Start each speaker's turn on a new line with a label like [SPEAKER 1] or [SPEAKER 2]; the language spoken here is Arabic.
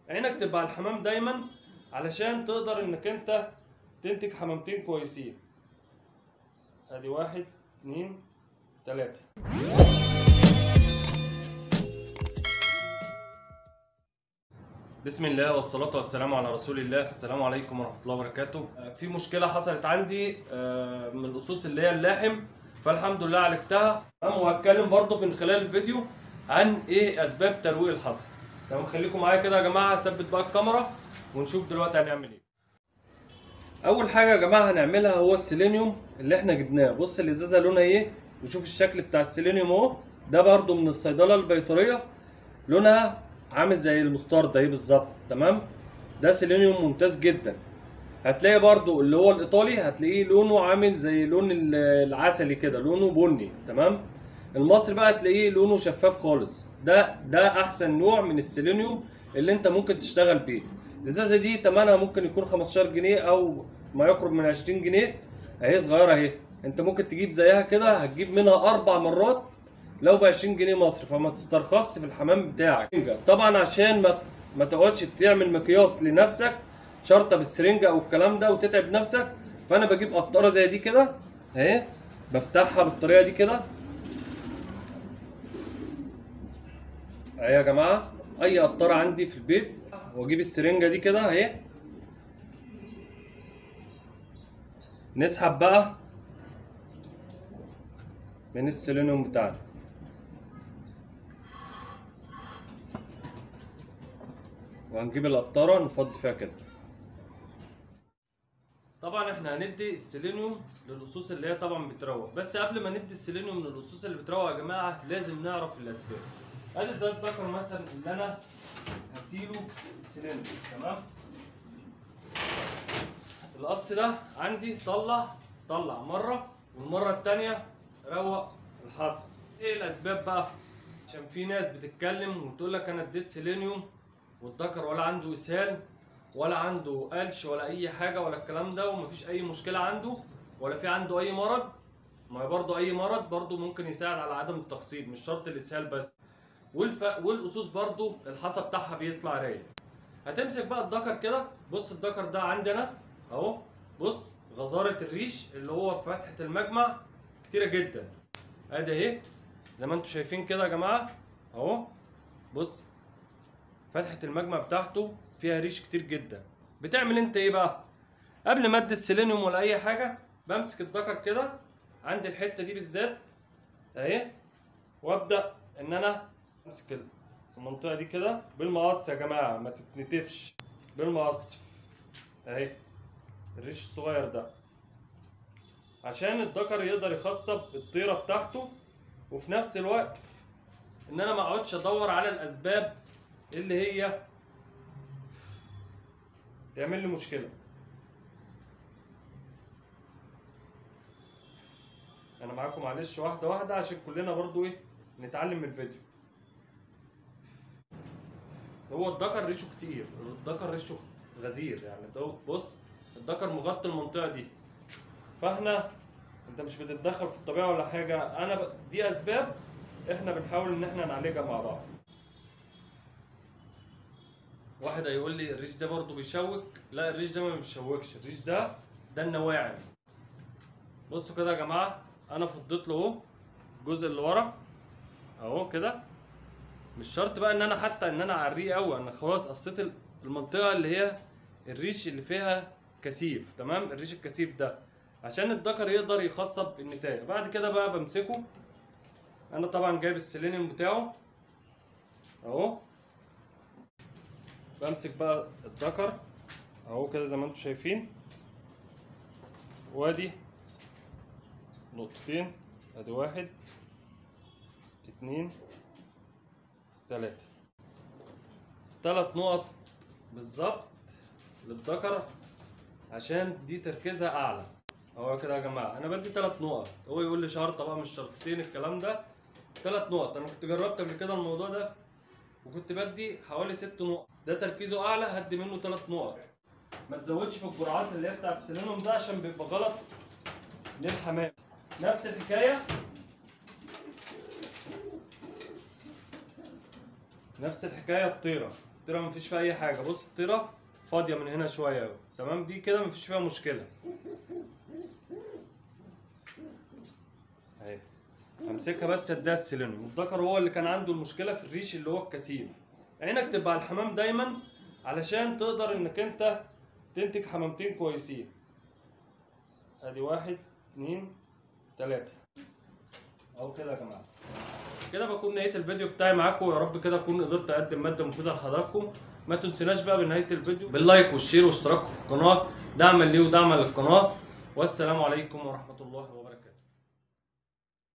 [SPEAKER 1] عينك تبقى على الحمام دايما علشان تقدر انك انت تنتج حمامتين كويسين. ادي 1 2 3. بسم الله والصلاة والسلام على رسول الله. السلام عليكم ورحمة الله وبركاته. في مشكلة حصلت عندي من الأصوص اللي هي اللاحم، فالحمد لله عالجتها. وهتكلم برضه من خلال الفيديو عن ايه اسباب ترويق الحصى. تمام، خليكم معايا كده يا جماعة. ثبت بقى الكاميرا ونشوف دلوقتي هنعمل ايه. اول حاجة يا جماعة هنعملها هو السيلينيوم اللي احنا جبناه. بص الازازة لونها ايه، وشوف الشكل بتاع السيلينيوم اهو. ده برضه من الصيدلة البيطرية، لونها عامل زي المسترد اهي بالظبط. تمام، ده سيلينيوم ممتاز جدا. هتلاقي برضو اللي هو الايطالي هتلاقيه لونه عامل زي لون العسلي كده، لونه بني. تمام، المصري بقى هتلاقيه لونه شفاف خالص. ده احسن نوع من السيلينيوم اللي انت ممكن تشتغل بيه. الازازه دي تمنها ممكن يكون 15 جنيه او ما يقرب من 20 جنيه. اهي صغيره اهي، انت ممكن تجيب زيها كده، هتجيب منها 4 مرات لو ب 20 جنيه مصري، فما تسترخصش في الحمام بتاعك. طبعا عشان ما تقعدش تعمل مقياس لنفسك شرطه بالسرنجه او الكلام ده وتتعب نفسك، فانا بجيب قطره زي دي كده اهي، بفتحها بالطريقه دي كده اهي يا جماعه. اي قطره عندي في البيت، واجيب السرنجه دي كده اهي، نسحب بقى من السيلينيوم بتاعنا. وهنجيب القطاره نفضي فيها كده. طبعا احنا هندي السيلينيوم للأصوص اللي هي طبعا بتروق، بس قبل ما ندي السيلينيوم للأصوص اللي بتروق يا جماعه لازم نعرف الاسباب. ادي ده الذكر مثلا اللي انا هديله السيلينيوم. تمام، القص ده عندي طلع مره، والمره الثانيه روق الحصى. ايه الاسباب بقى؟ عشان في ناس بتتكلم وتقول لك انا اديت سيلينيوم والذكر ولا عنده اسهال ولا عنده قلش ولا اي حاجه ولا الكلام ده، ومفيش اي مشكله عنده ولا في عنده اي مرض. ما برضه اي مرض برضه ممكن يساعد على عدم التخصيب، مش شرط الاسهال بس. والاسوس برضه الحصى بتاعها بيطلع رايق. هتمسك بقى الذكر كده. بص الذكر ده عندي انا اهو، بص غزاره الريش اللي هو في فتحه المجمع كتيره جدا. ادي اهي زي ما انتم شايفين كده يا جماعه اهو. بص فتحه المجمع بتاعته فيها ريش كتير جدا. بتعمل انت ايه بقى؟ قبل ما ادي السيلينيوم ولا اي حاجه، بمسك الذكر كده عند الحته دي بالذات اهي، وابدا ان انا امسك المنطقه دي كده بالمقص يا جماعه، ما تتنتفش بالمقص اهي، الريش الصغير ده، عشان الذكر يقدر يخصب الطيره بتاعته. وفي نفس الوقت ان انا ما اقعدش ادور على الاسباب اللي هي تعمل لي مشكله. انا معاكم معلش واحده واحده عشان كلنا برضو ايه نتعلم من الفيديو. هو الذكر ريشه كتير، الذكر ريشه غزير يعني. ده بص الذكر مغطي المنطقه دي، فاحنا انت مش بتتدخل في الطبيعه ولا حاجه. دي اسباب احنا بنحاول ان احنا نعالجها مع بعض. واحد هيقول لي الريش ده برضو بيشوك. لا، الريش ده ما بيشوكش، الريش ده النواعم. بصوا كده يا جماعه، انا فضيت له اهو الجزء اللي ورا اهو كده. مش شرط بقى ان انا حتى ان انا اعريه قوي، انا خلاص قصيت المنطقه اللي هي الريش اللي فيها كثيف. تمام، الريش الكثيف ده عشان الذكر يقدر يخصب النتايه. بعد كده بقى بمسكه انا، طبعا جايب السيلينيوم بتاعه اهو. بمسك بقى الذكر اهو كده زي ما انتم شايفين، وادي نقطتين، ادي 1 2 3 نقط بالظبط للذكر، عشان دي تركيزها اعلى اهو كده يا جماعه. انا بدي 3 نقط، هو يقول لي شرطه بقى مش شرطتين الكلام ده. 3 نقط. انا كنت جربت قبل كده الموضوع ده وكنت بدي حوالي 6 نقط. ده تركيزه اعلى، هدي منه 3 نقط. ما تزودش في الجرعات اللي هي بتاعت السيلينيوم ده عشان بيبقى غلط للحمام. نفس الحكايه، نفس الحكايه الطيره الطيره مفيش فيها اي حاجه. بص الطيره فاضيه من هنا شويه اهو، تمام. دي كده مفيش فيها مشكله اهي. همسكها بس اديها السيلينيوم. الذكر هو اللي كان عنده المشكله في الريش اللي هو الكثيف. عينك تبقى على الحمام دايما علشان تقدر انك انت تنتج حمامتين كويسين. ادي 1 2 3 اهو كده يا جماعه. كده بكون نهايه الفيديو بتاعي معاكم، ويا رب كده اكون قدرت اقدم ماده مفيده لحضراتكم. ما تنسوناش بقى بنهايه الفيديو باللايك والشير واشتراك في القناه، دعما لي ودعما للقناه. والسلام عليكم ورحمه الله وبركاته.